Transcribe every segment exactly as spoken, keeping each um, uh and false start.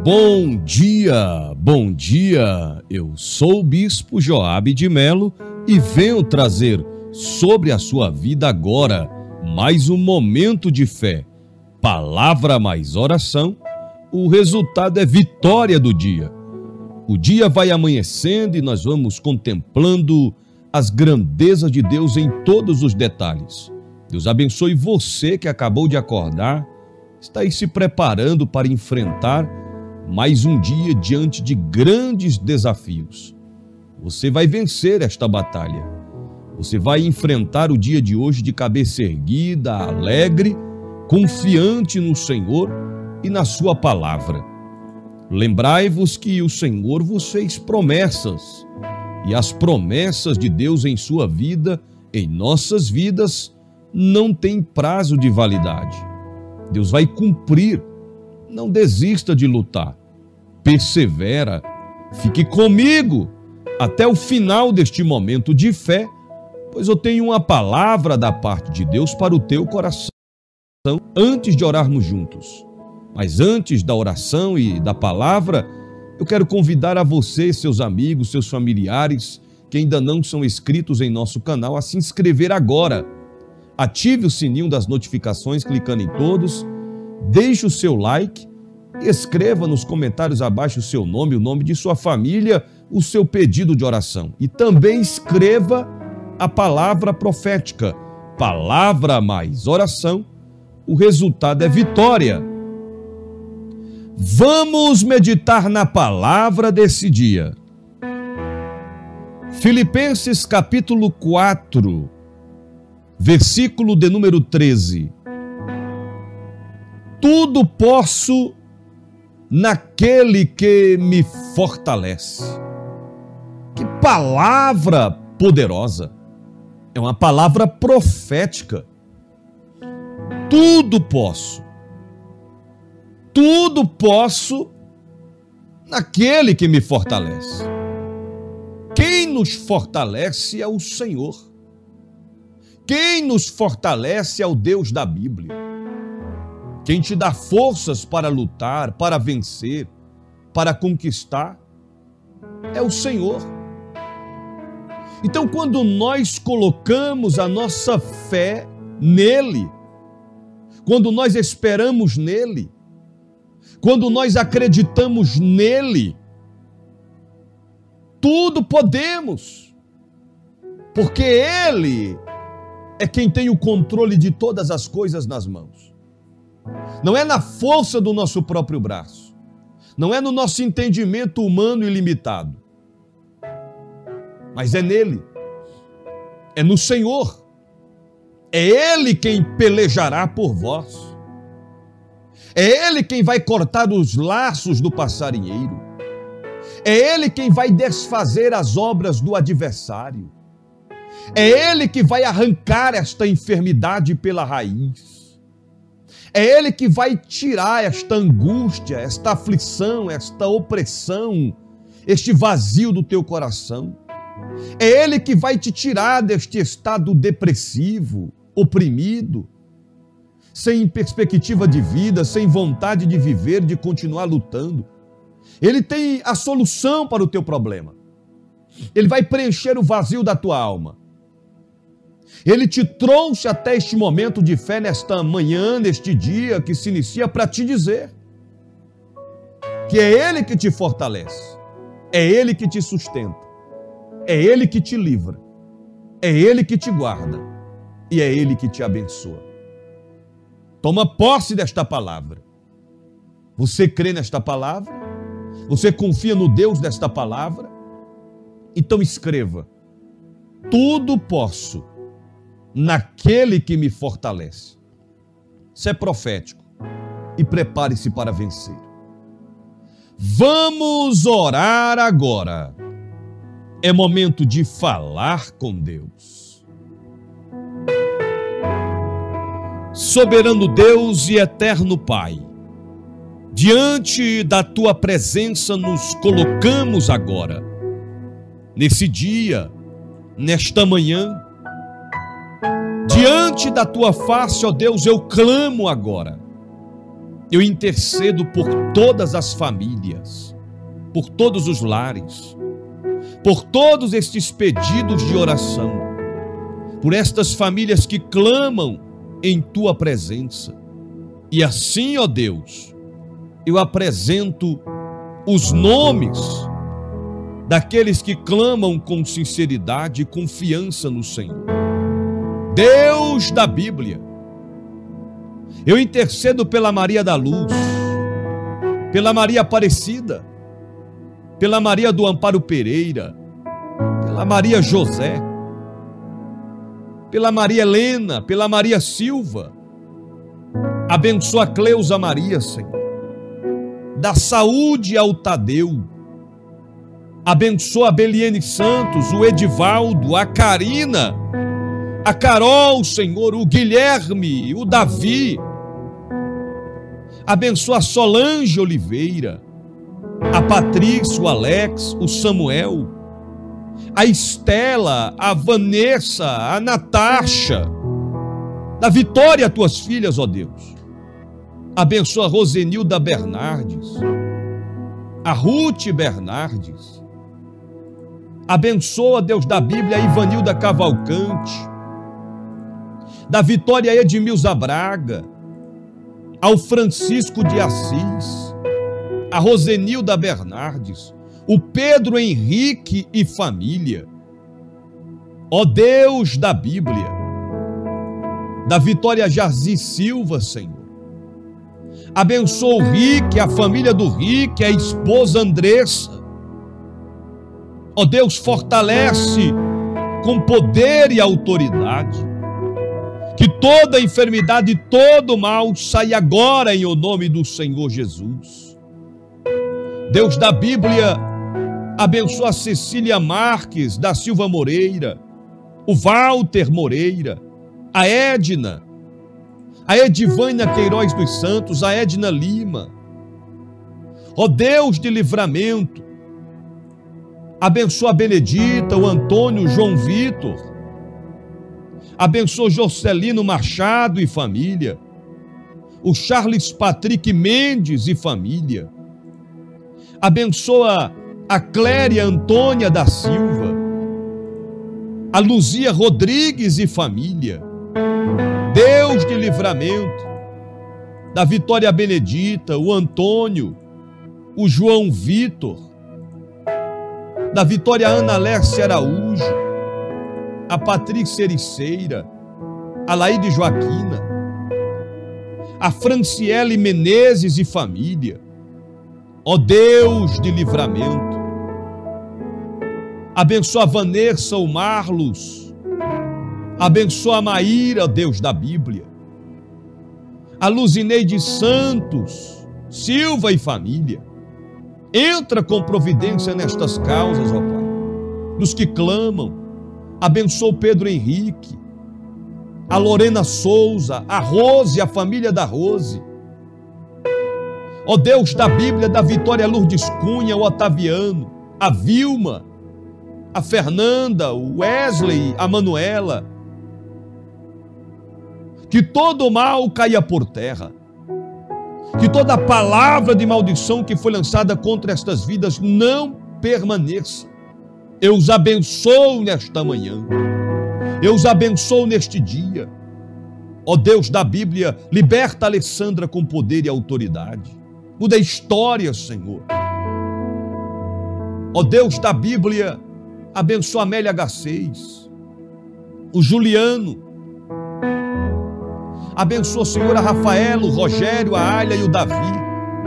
Bom dia, bom dia, eu sou o Bispo Joabe de Melo e venho trazer sobre a sua vida agora mais um momento de fé, palavra mais oração, o resultado é vitória do dia. O dia vai amanhecendo e nós vamos contemplando as grandezas de Deus em todos os detalhes. Deus abençoe você que acabou de acordar, está aí se preparando para enfrentar mais um dia diante de grandes desafios. Você vai vencer esta batalha. Você vai enfrentar o dia de hoje de cabeça erguida, alegre, confiante no Senhor e na sua palavra. Lembrai-vos que o Senhor vos fez promessas, e as promessas de Deus em sua vida, em nossas vidas, não têm prazo de validade. Deus vai cumprir. Não desista de lutar. Persevera. Fique comigo até o final deste momento de fé, pois eu tenho uma palavra da parte de Deus para o teu coração antes de orarmos juntos. Mas antes da oração e da palavra, eu quero convidar a você, seus amigos, seus familiares, que ainda não são inscritos em nosso canal, a se inscrever agora. Ative o sininho das notificações clicando em todos, deixe o seu like e escreva nos comentários abaixo o seu nome, o nome de sua família, o seu pedido de oração. E também escreva a palavra profética, palavra mais oração, o resultado é vitória. Vamos meditar na palavra desse dia. Filipenses capítulo quatro, versículo de número treze. Tudo posso naquele que me fortalece. Que palavra poderosa! É uma palavra profética. Tudo posso. Tudo posso naquele que me fortalece. Quem nos fortalece é o Senhor. Quem nos fortalece é o Deus da Bíblia. Quem te dá forças para lutar, para vencer, para conquistar, é o Senhor. Então, quando nós colocamos a nossa fé nele, quando nós esperamos nele, quando nós acreditamos nele, tudo podemos, porque ele é quem tem o controle de todas as coisas nas mãos. Não é na força do nosso próprio braço, não é no nosso entendimento humano ilimitado, mas é nele, é no Senhor. É ele quem pelejará por vós. É ele quem vai cortar os laços do passarinheiro. É ele quem vai desfazer as obras do adversário. É ele que vai arrancar esta enfermidade pela raiz. É ele que vai tirar esta angústia, esta aflição, esta opressão, este vazio do teu coração. É ele que vai te tirar deste estado depressivo, oprimido, sem perspectiva de vida, sem vontade de viver, de continuar lutando. Ele tem a solução para o teu problema. Ele vai preencher o vazio da tua alma. Ele te trouxe até este momento de fé, nesta manhã, neste dia que se inicia, para te dizer que é ele que te fortalece, é ele que te sustenta, é ele que te livra, é ele que te guarda e é ele que te abençoa. Toma posse desta palavra. Você crê nesta palavra? Você confia no Deus desta palavra? Então escreva: tudo posso naquele que me fortalece. Isso é profético. E prepare-se para vencer. Vamos orar agora. É momento de falar com Deus. Soberano Deus e eterno Pai, diante da tua presença nos colocamos agora, nesse dia, nesta manhã, diante da tua face, ó Deus, eu clamo agora. Eu intercedo por todas as famílias, por todos os lares, por todos estes pedidos de oração, por estas famílias que clamam em tua presença. E assim, ó Deus, eu apresento os nomes daqueles que clamam com sinceridade e confiança no Senhor. Deus da Bíblia, eu intercedo pela Maria da Luz, pela Maria Aparecida, pela Maria do Amparo Pereira, pela Maria José, pela Maria Helena, pela Maria Silva. Abençoa a Cleusa Maria, Senhor. Dá saúde ao Tadeu. Abençoa a Beliene Santos, o Edivaldo, a Karina, a Carol, Senhor, o Guilherme, o Davi. Abençoa a Solange Oliveira, a Patrícia, o Alex, o Samuel, a Estela, a Vanessa, a Natasha. Dá vitória a tuas filhas, ó Deus. Abençoa a Rosenilda Bernardes, a Ruth Bernardes. Abençoa, Deus da Bíblia, a Ivanilda Cavalcante. Dá vitória a Edmilza Braga, ao Francisco de Assis, a Rosenilda Bernardes, o Pedro Henrique e família. Ó Deus da Bíblia, dá vitória a Jarzi Silva, Senhor. Abençoa o Rick, a família do Rick, a esposa Andressa. Ó Deus, fortalece com poder e autoridade. Que toda enfermidade e todo mal saia agora em o nome do Senhor Jesus. Deus da Bíblia, abençoa a Cecília Marques da Silva Moreira, o Walter Moreira, a Edna, a Edivânia Queiroz dos Santos, a Edna Lima. Ó Deus de livramento, abençoa a Benedita, o Antônio, o João Vitor. Abençoa Jocelino Machado e família, o Charles Patrick Mendes e família. Abençoa a Cléria Antônia da Silva, a Luzia Rodrigues e família. Deus de livramento, da Vitória Benedita, o Antônio, o João Vitor, da Vitória Ana Lércia Araújo, a Patrícia Ericeira, a Laíde Joaquina, a Franciele Menezes e família. Ó Deus de livramento, abençoa a Vanessa, o Marlos, abençoa a Maíra, Deus da Bíblia, a Luzineide Santos, Silva e família. Entra com providência nestas causas, ó Pai, dos que clamam. Abençoa o Pedro Henrique, a Lorena Souza, a Rose, a família da Rose. Ó Deus da Bíblia, da Vitória Lourdes Cunha, o Otaviano, a Vilma, a Fernanda, o Wesley, a Manuela. Que todo mal caia por terra. Que toda palavra de maldição que foi lançada contra estas vidas não permaneça. Eu os abençoo nesta manhã. Eu os abençoo neste dia. Ó Deus da Bíblia, liberta a Alessandra com poder e autoridade. Muda a história, Senhor. Ó Deus da Bíblia, abençoa a Amélia H seis, o Juliano. Abençoa, Senhor, a Rafaela, o Rogério, a Alha e o Davi.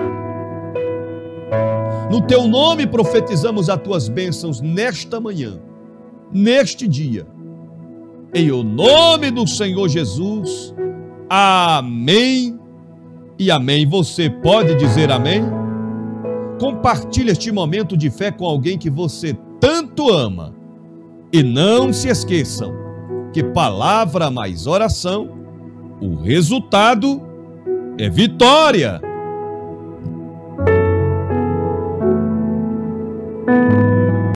No teu nome profetizamos as tuas bênçãos nesta manhã, neste dia. Em o nome do Senhor Jesus. Amém e amém. Você pode dizer amém? Compartilhe este momento de fé com alguém que você tanto ama. E não se esqueçam que palavra mais oração, o resultado é vitória.